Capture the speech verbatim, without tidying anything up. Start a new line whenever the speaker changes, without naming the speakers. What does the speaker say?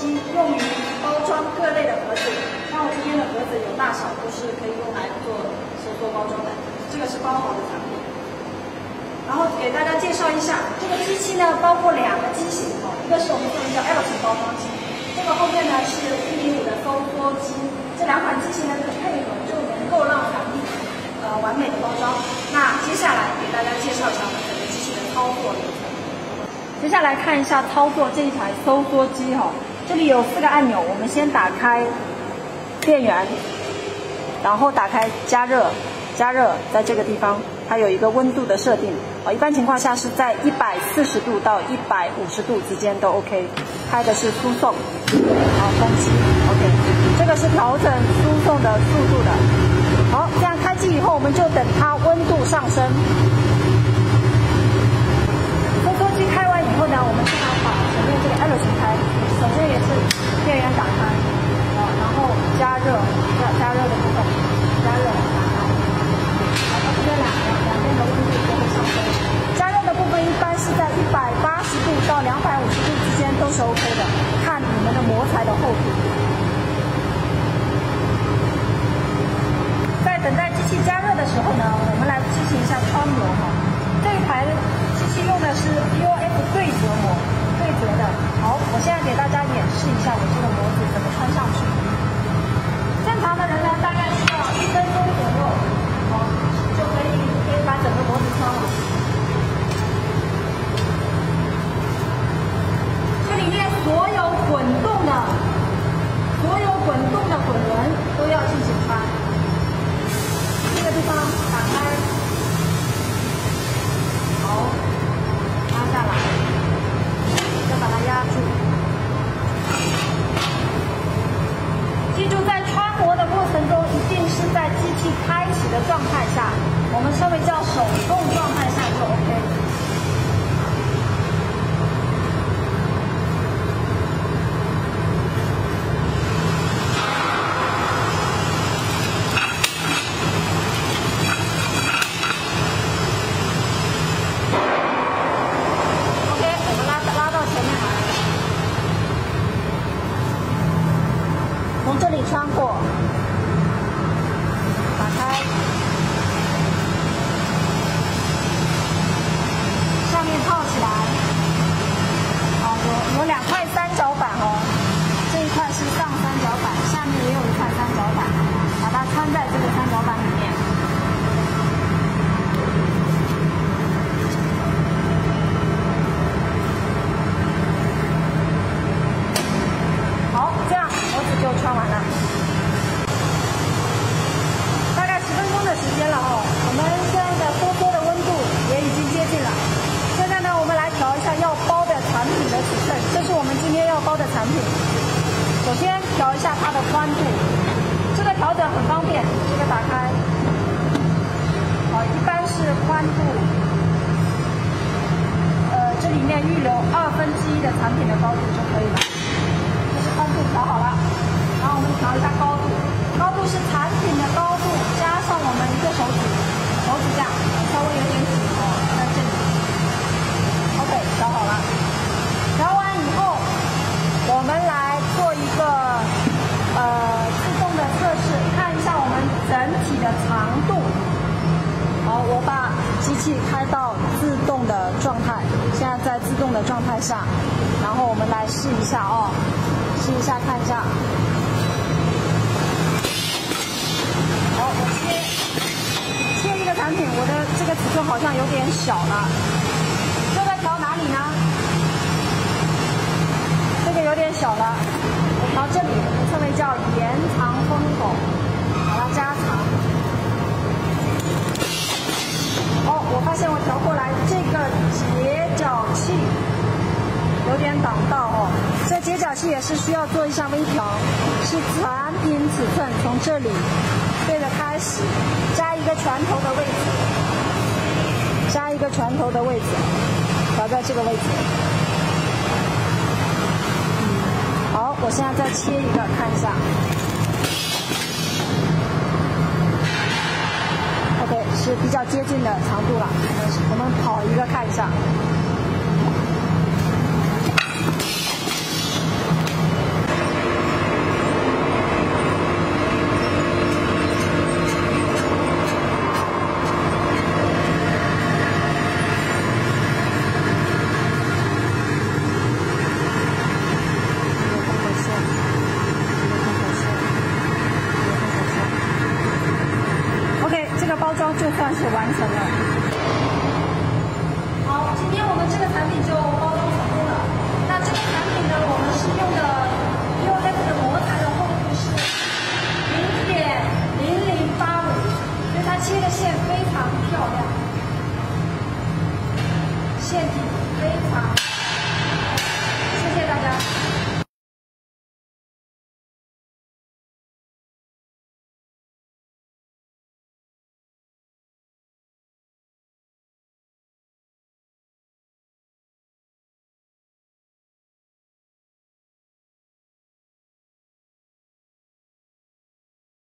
机，用于包装各类的盒子。那我这边的盒子有大小，都是可以用来做收缩包装的。这个是包好的产品。然后给大家介绍一下，这个机器呢包括两个机型哦，一个是我们做的叫 L 型包装机，这个后面呢是一米五的收缩机。这两款机型的配合就能够让产品呃完美的包装。那接下来给大家介绍一下我们整个机器的操作流程。接下来看一下操作这一台收缩机哈、哦，这里有四个按钮，我们先打开电源，然后打开加热，加热在这个地方它有一个温度的设定啊、哦，一般情况下是在一百四十度到一百五十度之间都 OK。开的是输送，好，风机 OK， 这个是调整输送的速度的。好，这样开机以后，我们就等它温度上升。收缩机开完以后呢，我们现在把前面这个 L 型开，首先也是电源打开，啊，然后加热，加加热的部分，加热打开，好，它这边两两边的温度都会上升。加热的部分一般是在一百八十度到两百五十度之间都是 OK 的，看你们的模材的厚度。在等待机器加热的时候呢，我们来进行一下穿模哈。这一台机器用的是 P O F 对折模，对折的。好，我现在给大家演示一下我这个模子怎么穿上去。正常的人呢，大概需要一分钟左右，好，就可以可以把整个模子穿好。这里面所有滚动的、所有滚动的滚轮都要进行穿。这个地方打开，好，拉下来，再把它压住。记住，在穿模的过程中，一定是在机器开启的状态下，我们称为叫手动状态下就 OK。从这里穿过，打开，上面套起来，哦，有有两块三角板哦，这一块是上三角板，下面也有一块三角板，把它穿在这个三角板里面。好，这样模子就穿完了。大概十分钟的时间了哦，我们现在的收缩的温度也已经接近了。现在呢，我们来调一下要包的产品的尺寸，这是我们今天要包的产品。首先调一下它的宽度，这个调整很方便，这个打开，好，一般是宽度，呃，这里面预留二分之一的产品的高度就可以了。宽度调好了，然后我们调一下高度，高度是产品的高度加上我们一个手指，手指甲稍微有点紧哦，在这里。OK， 调好了。调完以后，我们来做一个呃自动的测试，看一下我们整体的长度。好，我把机器开到自动的状态，现在在自动的状态下，然后我们来试一下哦。试一下看一下，好，我切切一个产品，我的这个尺寸好像有点小了，这个调哪里呢？这个有点小了，我调这里，我们称为叫延长风口，把它加长。哦，我发现我调过来这个截角器有点挡道哦。这截角器也是需要做一下微调，是产品尺寸从这里对着开始，加一个拳头的位置，加一个拳头的位置，调在这个位置。好，我现在再切一个看一下。OK， 是比较接近的长度了，我们跑一个看一下。 非常。